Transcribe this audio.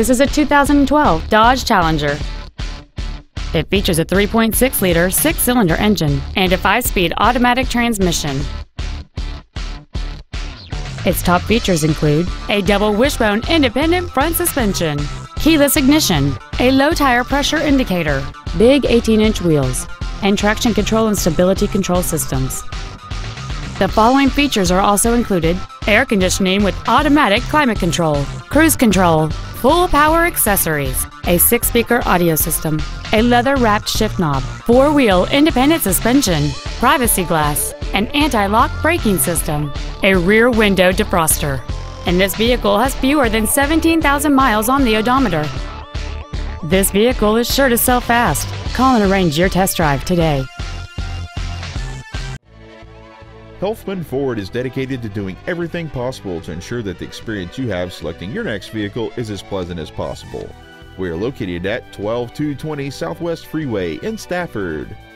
This is a 2012 Dodge Challenger. It features a 3.6-liter six-cylinder engine and a 5-speed automatic transmission. Its top features include a double wishbone independent front suspension, keyless ignition, a low tire pressure indicator, big 18-inch wheels, and traction control and stability control systems. The following features are also included: air conditioning with automatic climate control, cruise control, full power accessories, a 6-speaker audio system, a leather-wrapped shift knob, 4-wheel independent suspension, privacy glass, an anti-lock braking system, a rear window defroster, and this vehicle has fewer than 17,000 miles on the odometer. This vehicle is sure to sell fast. Call and arrange your test drive today. Helfman Ford is dedicated to doing everything possible to ensure that the experience you have selecting your next vehicle is as pleasant as possible. We are located at 12220 Southwest Freeway in Stafford.